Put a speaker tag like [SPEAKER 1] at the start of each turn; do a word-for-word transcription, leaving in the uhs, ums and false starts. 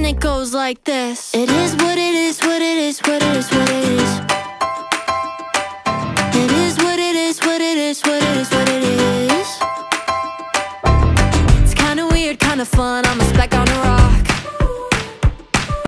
[SPEAKER 1] it goes like this. It is what it is, what it is, what it is, what it is. It is what it is, what it is, what it is, what it is. It's kinda weird, kinda fun, I'm a speck on a rock.